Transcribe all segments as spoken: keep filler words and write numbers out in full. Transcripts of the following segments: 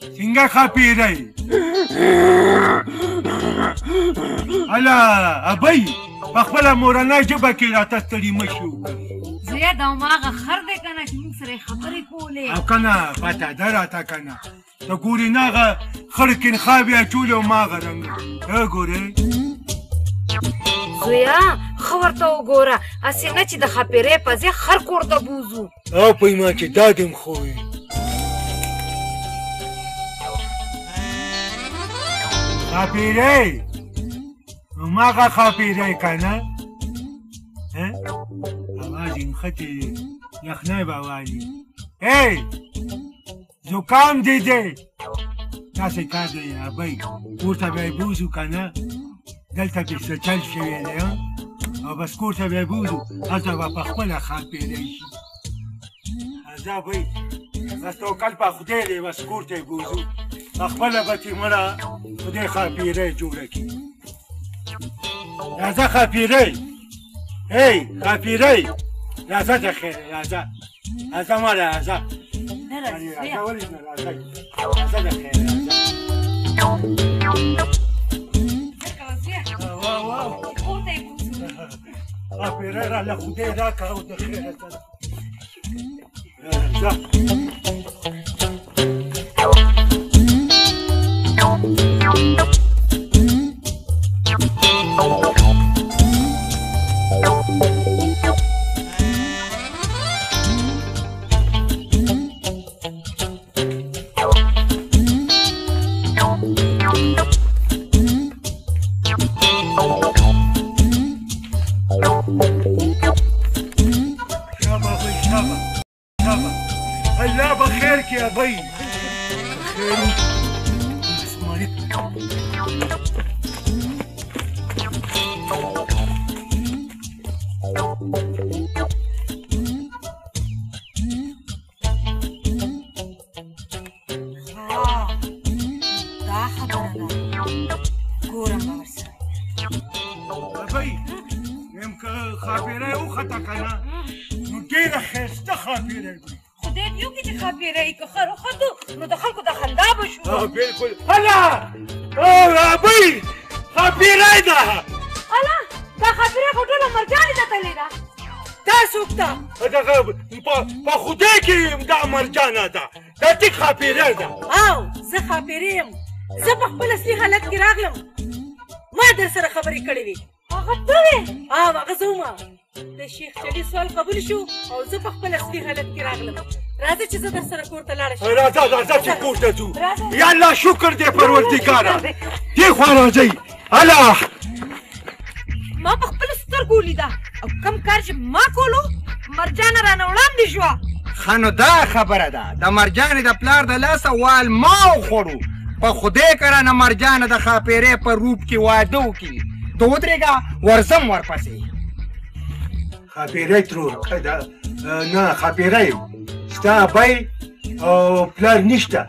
څنګه خاپیری الا ابۍ په خپله مورنۍ ژبه کې راته ستړي مه شي زویه دا هماغه خر دی که نه چې موږ سره یې خبرې کولې او که نه پته ده راته که نه ته ګورې نه هغه خړ کنخابې اچولې او ماغه رنګ ته ګورې زویه ښه ورته وګوره هسې نه چې د خاپیرۍ په ځای خر کور ته بوځو او پوی ما چې دا دې م خو وي خاپیرۍ هماغه خاپیرۍ که نه اواز یې نښتې یخنۍ به والي ای زکام دې دی داسې کار دی ابۍ کور ته به یې بوځو که نه دلته پې څه چل شوی دی او بس کور ته به یې بوځو هلته به په خپله خاپیرۍ شي زه ابۍ بس توکل په خدای دی بس کور ته یې بوځو په خپله به چې مړه خدای خاپیرۍ جوړه کړي راځه خاپیرۍ ای خاپیرۍ راځه د خیره راځه راځه مړه راځه راځه ولې نه راځه راځه د خیره راځه واو واو خاپیرۍ راله خدای راکړه او د خیره راځه الله بخیر کې ابۍ خیر دا خبره ده ګورم به ورسره ابۍ یم که خاپیرۍ وخته که نه نو ډېره ښایسته خاپیرۍ وي خدای دې وکړي چې خاپیرۍ که خر وختو نو د خلکو د خندا به شو بلکل هله ابۍ خاپیرۍ ده الا دا خاپیرۍ خو ټوله مرجانې ته تللې ده دا څوک ده دغه په خدای کې دا مرجانه ده دا ټیک خاپیرۍ ده او زه خاپیرۍ یم زه په خپل اصلي حالت کې راغلم ما در سره خبرې کړې وې هغه ته وې او هغه زه ومه د شیخ چلي سوال قبول شو او زه په خپل اصلي حالت کې راغلم راځه چې زه در سره کور ته لاړه شم راځه راځه چې کور ته ځو یا الله شکر دې پروردګاره دې خوا راځئ الله ما په خپلو سترګو ولیده او کوم کار چې ما کولو مرجانه رانه وړاندې شوه ښه نو دا خبره ده د مرجانې د پلار د لاسه وال ما وخوړو په خدای که رانه مرجانه د خاپیرۍ په روپ کې واده وکړي ته ودرېږه ورځم ورپسې خاپیرۍ ترور نه خاپیرۍ ستا ابۍ او پلار نشته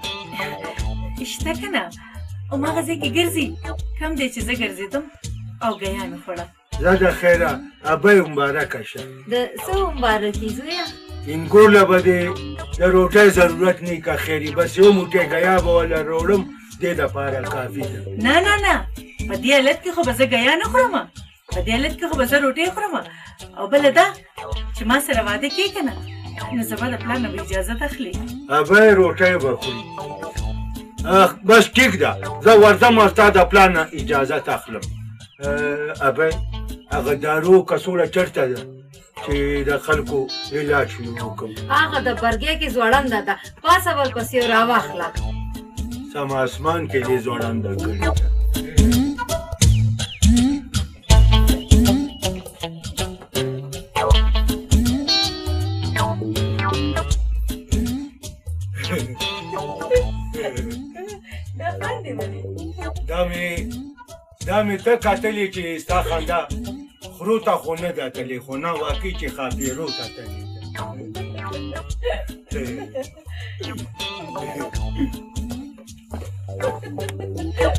شته که نه هماغه ځای کې ګرځي کم دی چې زه ګرځېدم او ګیا مې خوړه زه د خیره ابۍ مبارکه شه د څه مبارکي زویه انګور له به دې د روټۍ ضرورت نه که خیري بس یو موټی ګیا به وله روړم دې دپاره کافي ده نه نه نه په دې حالت کې خو به زه ګیا نه خورم په دې حالت کې خو به زه روټۍ خورم او بله ده چې ما سره واده کوې که نه نو زما د پلار نه به اجازت اخلي ابۍ روټۍ به خوري بس ټیک ده زه ورځم او ستا د پلار نه اجازت اخلم ابۍ هغه دارو کڅوړه چېرته ده چې د خلکو علاج شروع کړم هغه د برګۍ کې ځوړنده ده پاسه ورپسې راواخله سم اسمان کې دې ځوړنده کړې ده دا مې دا مې ته کتلې چې ستا خندا خرو ته خو نه ده تلې خو نه واقعي چې خاپیرو ته تلې ده